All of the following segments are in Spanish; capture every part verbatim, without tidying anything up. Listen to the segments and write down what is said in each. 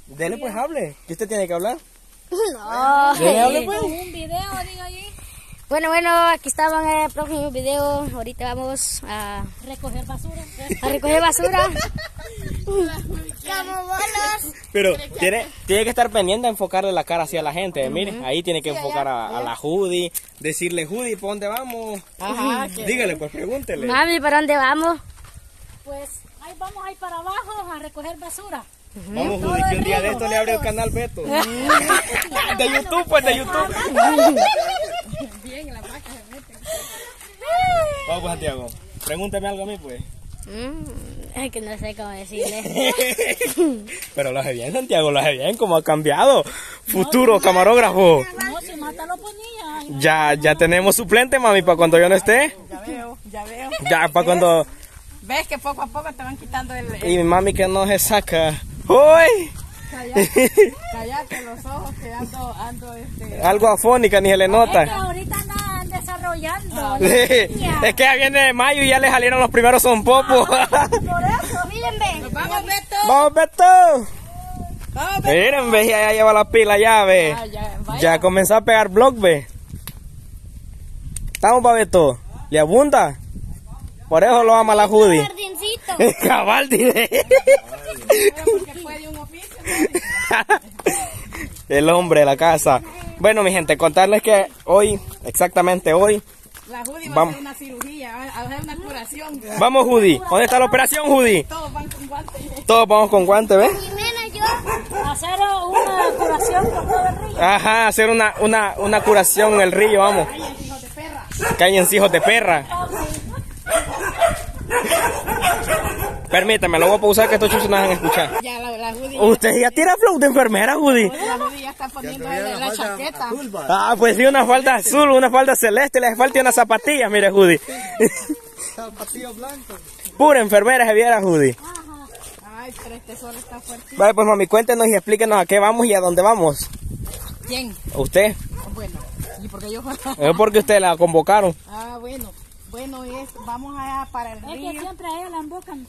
Dele pues, hable. ¿Qué usted tiene que hablar? No. Dele, hable pues. Un video, diga ahí. Bueno, bueno, aquí estamos en el próximo video. Ahorita vamos a Recoger basura. a recoger basura. Como bolos. Pero tiene, tiene que estar pendiente de enfocarle la cara hacia la gente. Uh-huh. Mire, ahí tiene que enfocar a, a la Judy. Decirle, Judy, ¿por dónde vamos? Ajá. Dígale, pues pregúntele. Mami, ¿para dónde vamos? Pues ahí vamos ahí para abajo a recoger basura. Uh-huh. Vamos, Judy, que un día de esto le abre el canal Beto. De YouTube, pues, de YouTube. Bien, la vaca se mete. Vamos, pues, Santiago. Pregúntame algo a mí, pues. Mm, es que no sé cómo decirle. Pero lo hace bien, Santiago, lo hace bien, como ha cambiado. Futuro no, camarógrafo. No, si Mata lo ponía. Ya, ya tenemos suplente, mami, para cuando yo no esté. Ya veo, ya veo. Ya, para cuando... ¿Ves que poco a poco te van quitando el... el... Y mi mami que no se saca. ¡Uy! Cállate, cállate los ojos que ando, ando este... Algo afónica, ni se le nota. Es que ahorita andan desarrollando. Sí, es que ya viene de mayo y ya le salieron los primeros son popos. Por eso, miren, ven. Vamos, Beto. ¡Vamos, Beto! Vamos, Beto. Miren, ve, ya, ya lleva la pila, ya, ve. Ah, ya, vaya. Ya comenzó a pegar blog, ve. ¿Estamos, pa' Beto? ¿Le abunda? Por eso lo ama la Judy. Jardincito. Cabal, dice. Porque fue de un oficio, ¿no? El hombre de la casa. Bueno, mi gente, contarles que hoy, exactamente hoy, La Judy va vamos. a hacer una cirugía, va a hacer una curación. Vamos, Judy. ¿Dónde está la operación, Judy? Todos van con guantes. Todos vamos con guantes, ¿ves? Hacer una curación con todo el río. Ajá, hacer una, una, una curación en el río, vamos. Cállense, hijos de perra. Cállense, hijos de perra. Permítame, lo voy a pausar que estos chuchos no dejan escuchar. Ya la, la Judy. Usted ya tira flow de enfermera, Judy. La Judy ya está poniendo la, la chaqueta. Ah, pues sí, una falda azul, una falda celeste, le hace falta unas zapatillas, mire, Judy. Zapatillas blancas. Pura enfermera se viera, Judy. Ay, pero este sol está fuerte. Vale, pues mami, cuéntenos y explíquenos a qué vamos y a dónde vamos. ¿Quién? ¿Usted? Bueno, ¿y por qué yo? Es porque usted la convocaron. Ah, bueno. Bueno, es, vamos allá para el Es que río. siempre a ella la embocan.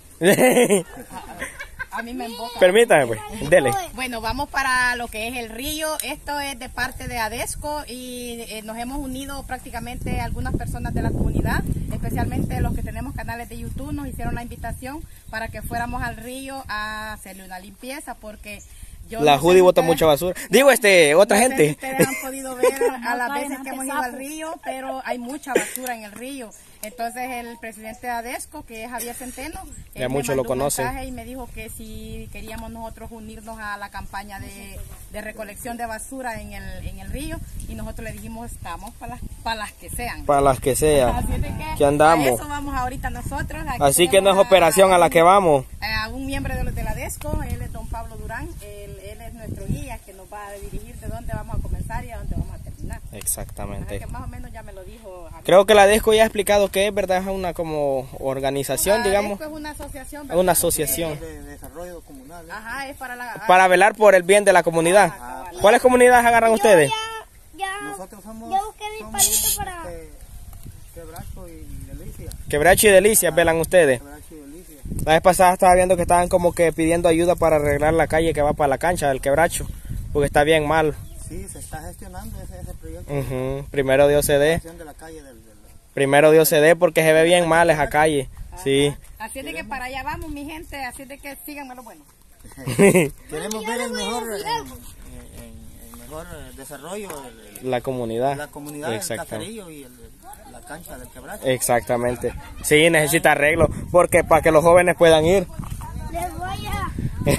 A mí me emboca. Permítame, pues, dele. Bueno, vamos para lo que es el río. Esto es de parte de ADESCO y eh, nos hemos unido prácticamente algunas personas de la comunidad, especialmente los que tenemos canales de YouTube, nos hicieron la invitación para que fuéramos al río a hacerle una limpieza porque yo La no sé Judy si bota ustedes- mucha basura. Digo, este, otra no sé gente. si ustedes han podido ver a las No, veces no que hemos te ido al sapo. río, pero hay mucha basura en el río. Entonces el presidente de ADESCO, que es Javier Centeno, Ya él me muchos lo mandó un conocen. mensaje y me dijo que si queríamos nosotros unirnos a la campaña de, de recolección de basura en el, en el río, y nosotros le dijimos estamos para las, para las que sean. Para las que sea. Así es de que Que andamos. a eso vamos ahorita nosotros. Aquí Así que no es tenemos operación a la que vamos. a un miembro de los de la ADESCO, él es don Pablo Durán, él, él es nuestro guía que nos va a dirigir de dónde vamos a comenzar y a dónde vamos a terminar. Así Exactamente. que más o menos ya me lo dijo Javier. Creo que la DESCO ya ha explicado que es verdad, es una como organización, La digamos. ADESCO es una asociación. Es ¿verdad? una asociación. De desarrollo comunal. ¿eh? Ajá, es para la... Para velar por el bien de la comunidad. ¿Cuáles comunidades agarran ustedes? Nosotros somos. ya busqué mi somos, palito para- este, Quebracho y Delicia. Quebracho y Delicias velan ustedes. Quebracho y Delicia. La vez pasada estaba viendo que estaban como que pidiendo ayuda para arreglar la calle que va para la cancha del Quebracho. Porque está bien mal. Sí, se está gestionando ese, ese proyecto. Ujú. Primero Dios se dé. De la calle del, del- Primero Dios se dé porque se ve bien mal esa calle. Sí. Así es de que para allá vamos, mi gente, así es de que síganme lo bueno. Queremos ver el mejor, en, en- en mejor eh, desarrollo de La comunidad. la comunidad del Exactamente. Caserillo y el- la cancha del Quebracho. Exactamente. Sí, necesita arreglo. Porque para que los jóvenes puedan ir. Les voy a...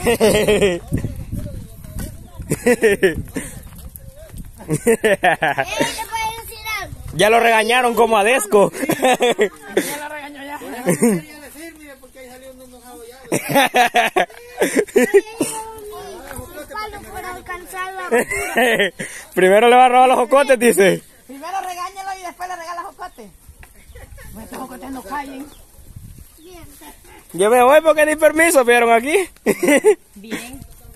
Eh, ¿te puedo decir algo? Ya lo regañaron como a Desco. Ya la regaño ya. Un palo para alcanzarla. Primero le va a robar los jocotes, dice. Primero regáñalo y después le regala jocote. Pues estos jocotes no callen. Yo me voy porque ni permiso vieron aquí. Bien.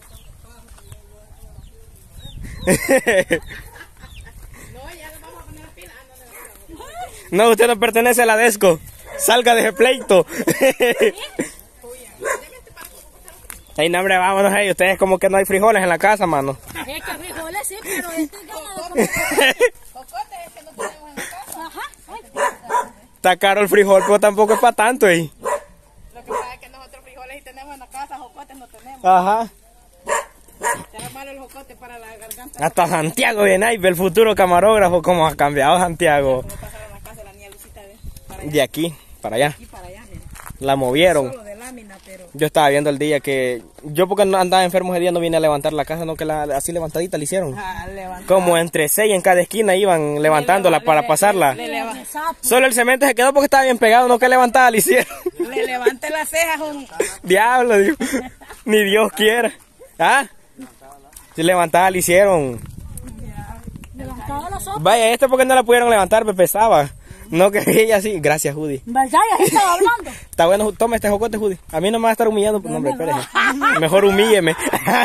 No, usted no pertenece a la Desco. Salga de ese pleito. Ay, no, hombre, vámonos ahí. Ustedes como que no hay frijoles en la casa, mano. Es que frijoles sí, pero estoy ganando de comer. Jocotes es que no tenemos en la casa. Ajá. Ay, Está caro el frijol, pero tampoco es para tanto, ¿eh? Lo que pasa es que nosotros frijoles sí tenemos en la casa, jocotes no tenemos. Ajá. Será malo el jocote para la garganta. Hasta Santiago viene ahí, el futuro camarógrafo, como ha cambiado Santiago. Como pasaron la casa de la niña Lucita de, para allá, De aquí para allá. aquí para allá, mira. La movieron. Solo de lámina, pero... Yo estaba viendo el día que... Yo porque no andaba enfermo ese día no vine a levantar la casa, no que la, así levantadita la hicieron. Ah, levanta. Como entre seis en cada esquina iban levantándola Le- para le- pasarla. Le, leva- Solo el cemento se quedó porque estaba bien pegado, no que levantada la hicieron. le levante las cejas un... Diablo, digo. Ni Dios quiera. ¿Ah? Si levantada la hicieron. levantaba los ojos. Vaya, esto porque no la pudieron levantar, me pesaba. No que ella así. Gracias, Judy. ¿Verdad? Ya estaba hablando. Está bueno, toma este jocote, Judy. A mí no me va a estar humillando, pues, no, hombre, espérese. Mejor humílleme.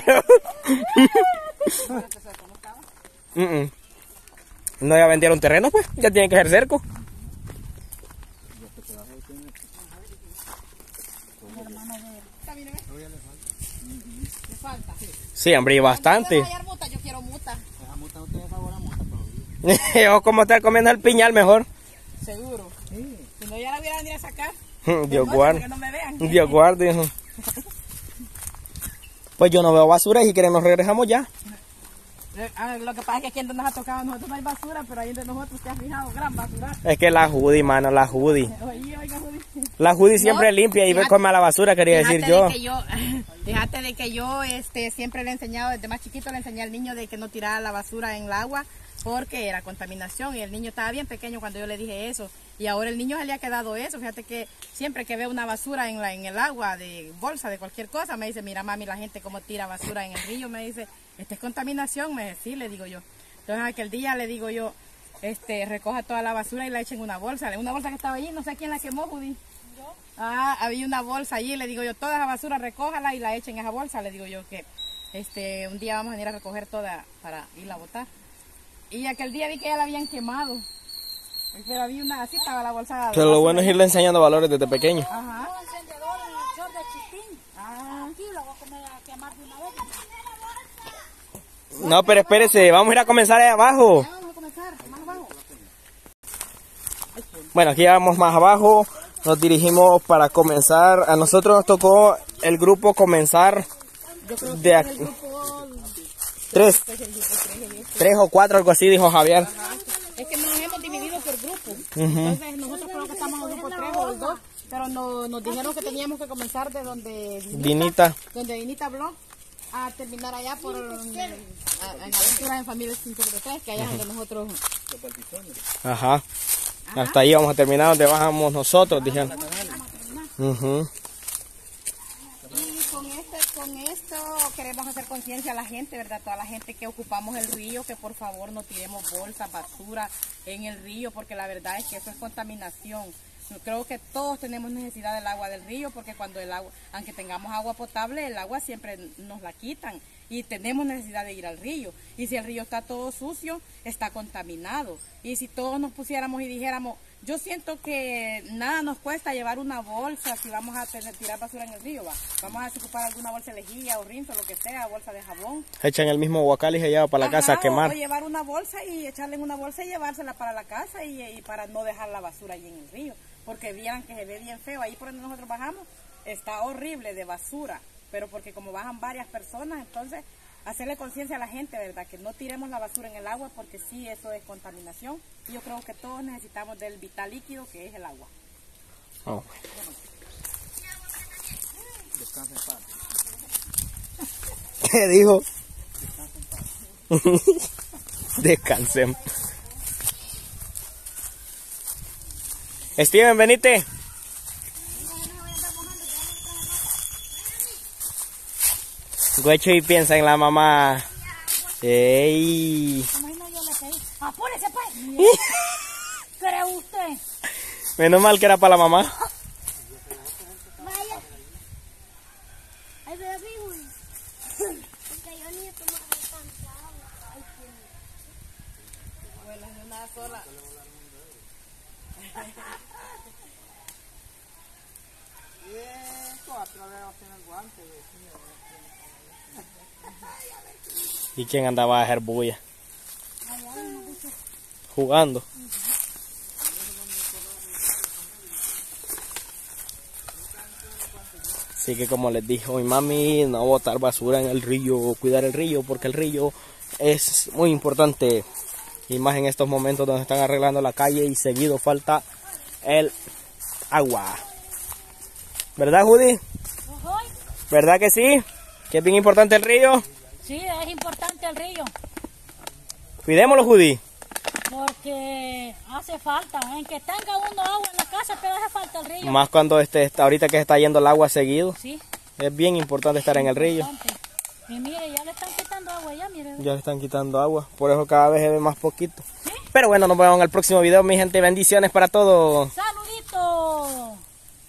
Mm, mm. No, ya vendieron terreno, pues. Ya tienen que hacer cerco. Le falta. Sí, hombre, y bastante. ¿Puedo hallar muta? Yo quiero muta. O como estar comiendo el piñal mejor. Seguro. Si no, ya la hubiera venido a sacar. Dios Noche, guarde. para que no me vean. Dios guarde. hijo. Pues yo no veo basura y si quieren nos regresamos ya. Ah, lo que pasa es que aquí donde nos ha tocado a nosotros no hay basura, pero ahí de nosotros te has fijado, gran basura. Es que la Judy, mano, la Judy. Oye, oiga, Judy. La Judy siempre No, limpia y ve fíjate- come a la basura, quería decir Fíjate yo. de que yo, fíjate de que yo este, siempre le he enseñado, desde más chiquito le enseñé al niño de que no tirara la basura en el agua porque era contaminación y el niño estaba bien pequeño cuando yo le dije eso y ahora el niño se le ha quedado eso. Fíjate que siempre que ve una basura en, la, en el agua, de bolsa, de cualquier cosa, me dice, mira mami, la gente cómo tira basura en el río, me dice, esta es contaminación, me dice, sí, le digo yo. Entonces aquel día le digo yo, este, recoja toda la basura y la echen en una bolsa, una bolsa que estaba allí, no sé quién la quemó, Judy. Ah, había una bolsa allí, le digo yo, toda esa basura recójala y la echen en esa bolsa, le digo yo que este un día vamos a venir a recoger toda para irla a botar. Y aquel día vi que ya la habían quemado. Pero había una, así estaba la bolsa. Pero lo bueno es irle enseñando valores desde pequeño. Ajá. Un encendedor en el short de chitín. Ah, Aquí lo voy a comer a quemar de una vez. No, pero espérese, vamos a ir a comenzar ahí abajo. ya vamos a comenzar, más abajo. Bueno, aquí ya vamos más abajo. Nos dirigimos para comenzar. A nosotros nos tocó el grupo comenzar de aquí. Tres. Tres o cuatro, algo así, dijo Javier. Es que nos hemos dividido por grupos. Entonces nosotros creo que estamos en el grupo tres o el dos. Pero no, nos dijeron que teníamos que comenzar de donde Dinita. donde Vinita habló, a terminar allá por a- en Aventuras en Familia cinco tres, que allá es donde nosotros... Ajá. Hasta ahí vamos a terminar donde bajamos nosotros, dijeron. Ujú. Y con, este, con esto queremos hacer conciencia a la gente, ¿verdad? Toda la gente que ocupamos el río, que por favor no tiremos bolsas, basura en el río, porque la verdad es que eso es contaminación. Creo que todos tenemos necesidad del agua del río, porque cuando el agua, aunque tengamos agua potable, el agua siempre nos la quitan y tenemos necesidad de ir al río. Y si el río está todo sucio, está contaminado. Y si todos nos pusiéramos y dijéramos, yo siento que nada nos cuesta llevar una bolsa si vamos a tener, tirar basura en el río, va. Vamos a ocupar alguna bolsa de lejía o rinzo, lo que sea, bolsa de jabón. Echan el mismo guacal y se lleva para la casa a Ajá, quemar. O, o llevar una bolsa y echarle en una bolsa y llevársela para la casa y, y para no dejar la basura ahí en el río. Porque vieran que se ve bien feo. Ahí por donde nosotros bajamos está horrible de basura. Pero porque como bajan varias personas, entonces hacerle conciencia a la gente, ¿verdad? Que no tiremos la basura en el agua porque sí, eso es contaminación. Y yo creo que todos necesitamos del vital líquido que es el agua. Oh. ¿Qué dijo? Descansemos. Steven, venite. Guacho y piensa en la mamá. Ey. Imagina yo le pedí. ¡Apúrese, pues! ¿Cree usted? Menos mal que era para la mamá. Vaya. Ay, pero fijo. Porque yo ni he tomado tanta agua. Ay, qué- Bueno, es una sola. Cuatro dedos en el guante. ¿Y quién andaba a hacer bulla? Jugando. Así que como les dijo mi mami, no botar basura en el río, cuidar el río, porque el río es muy importante. Y más en estos momentos donde están arreglando la calle y seguido falta el agua. ¿Verdad, Judy? ¿Verdad que sí? ¿Que es bien importante el río? Sí, es importante el río. Cuidémoslo, Judy. Porque hace falta, en que tenga uno agua en la casa, pero hace falta el río. Más cuando este, está, ahorita que se está yendo el agua seguido. Sí. Es bien importante estar en el río. Y mire, ya le están quitando agua ya, mire. Ya le están quitando agua, por eso cada vez se ve más poquito. ¿Sí? Pero bueno, nos vemos en el próximo video, mi gente. Bendiciones para todos.